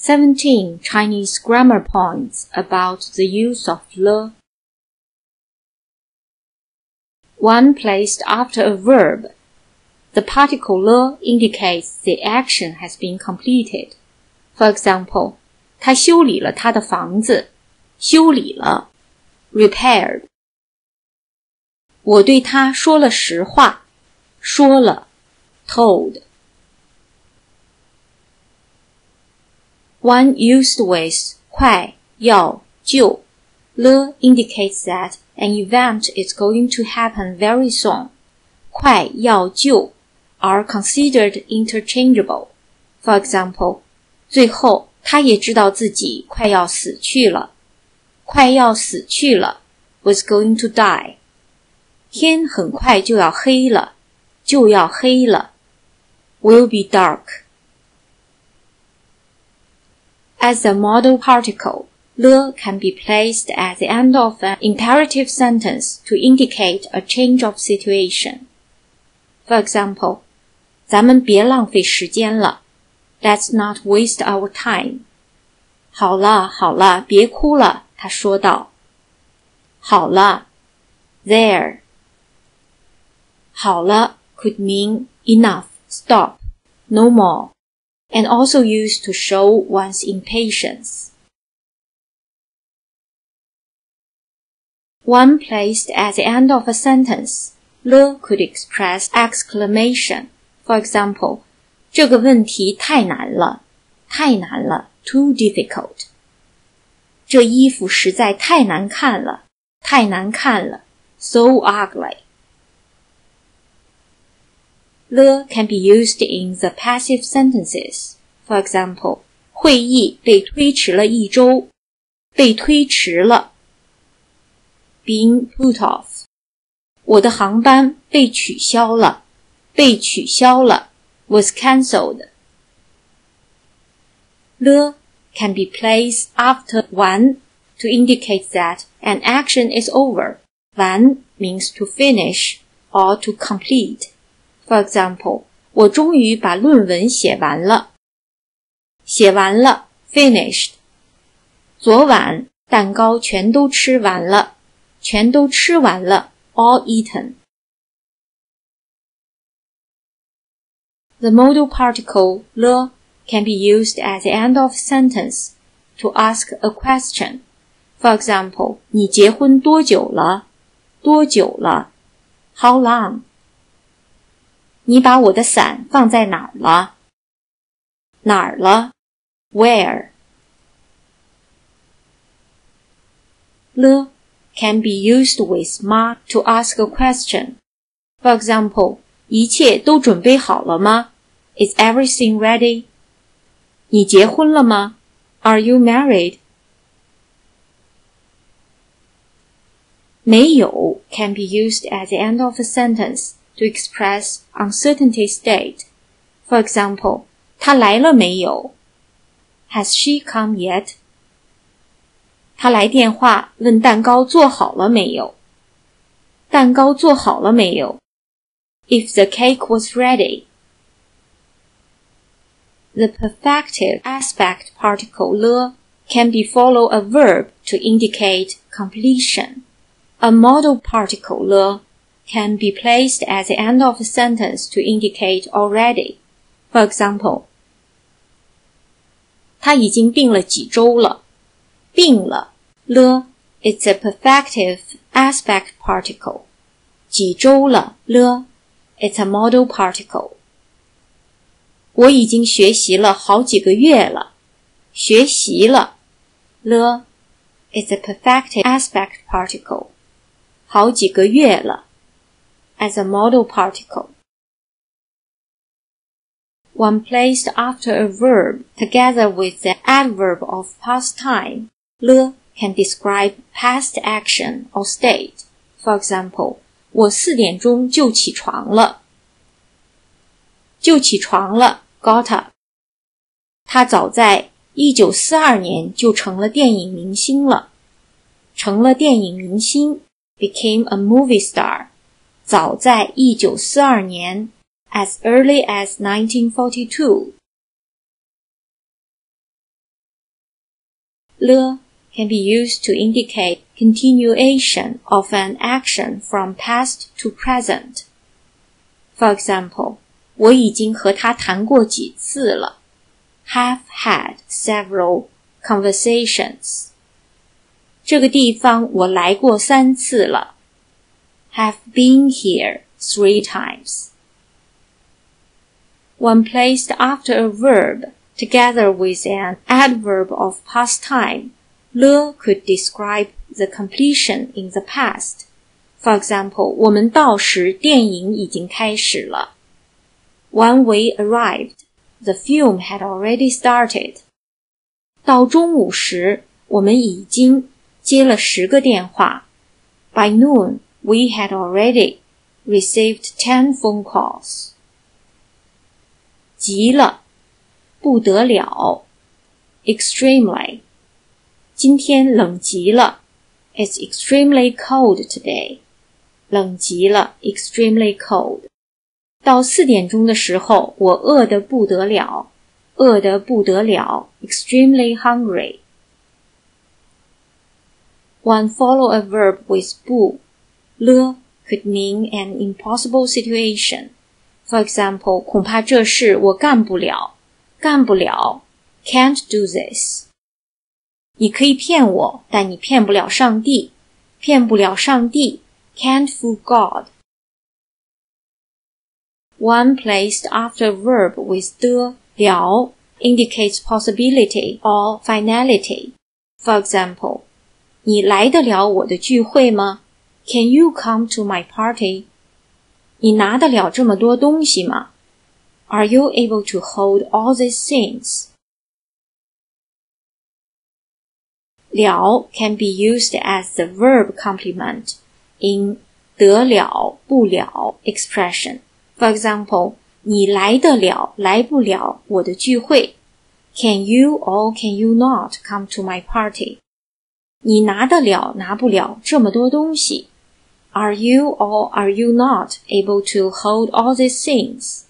17 Chinese grammar points about the use of le. 1 placed after a verb. The particle le indicates the action has been completed. For example, 他修理了他的房子，修理了 repaired. 我对他说了实话，说了 told. One used with 快要就 le indicates that an event is going to happen very soon. 快要就 are considered interchangeable. For example, 最后他也知道自己快要死去了，快要死去了 was going to die. 天很快就要黑了，就要黑了 will be dark. As a modal particle, le can be placed at the end of an imperative sentence to indicate a change of situation. For example, 咱们别浪费时间了 Let's not waste our time. 好了，好了，别哭了，他说道。好了 there. 好了 could mean enough, stop, no more, and also used to show one's impatience. One placed at the end of a sentence, le could express exclamation. For example, 这个问题太难了，太难了 too difficult. 这衣服实在太难看了，太难看了 so ugly. Le can be used in the passive sentences. For example, 会议被推迟了1周，被推迟了 being put off. 我的航班被取消了，被取消了 was cancelled. Le can be placed after 完 to indicate that an action is over. 完 means to finish or to complete. For example, 我终于把论文写完了。写完了 finished. 昨晚蛋糕全都吃完了，全都吃完了 all eaten. The modal particle le can be used at the end of a sentence to ask a question. For example, 你结婚多久了？多久了 How long? 你把我的伞放在哪儿了？哪儿了 Where? Le can be used with ma to ask a question. For example, 一切都准备好了吗？ Is everything ready? 你结婚了吗？ Are you married? 没有 can be used at the end of a sentence to express uncertainty state. For example, 她来了没有？ Has she come yet? 她来电话问蛋糕做好了没有？蛋糕做好了没有？ If the cake was ready. The perfective aspect particle le can be follow a verb to indicate completion. A modal particle le can be placed at the end of a sentence to indicate already. For example, 他已经病了几周了。病了 le is a perfective aspect particle. 几周了 le it's a modal particle. 我已经学习了好几个月了。学习了 le is a perfective aspect particle. 好几个月了 as a modal particle. When placed after a verb together with the adverb of past time, le can describe past action or state. For example, 我4点钟就起床了。就起床了 got up. 他早在1942年就成了电影明星了。成了电影明星 became a movie star. 早在1942年 as early as 1942. 了 can be used to indicate continuation of an action from past to present. For example, 我已经和他谈过几次了 have had several conversations. 这个地方我来过3次了 have been here 3 times. When placed after a verb together with an adverb of past time, 了 could describe the completion in the past. For example, 我们到时电影已经开始了 When we arrived, the film had already started. 到中午时，我们已经接了10个电话 By noon, we had already received 10 phone calls. 极了，不得了 extremely. 今天冷极了 It's extremely cold today. 冷极了 extremely cold. 到4点钟的时候，我饿得不得了 饿得不得了 extremely hungry. When follow a verb with 不 了 could mean an impossible situation. For example, 恐怕这事我干不了 can't do this. 你可以骗我，但你骗不了上帝 can't fool God. When placed after a verb with 的 了 indicates possibility or finality. For example, 你来得了我的聚会吗 Can you come to my party? 你拿得了这么多东西吗 Are you able to hold all these things? 了 can be used as the verb complement in 得了不了 expression. For example, 你来得了来不了我的聚会 Can you or can you not come to my party? 你拿得了拿不了这么多东西 Are you or are you not able to hold all these things?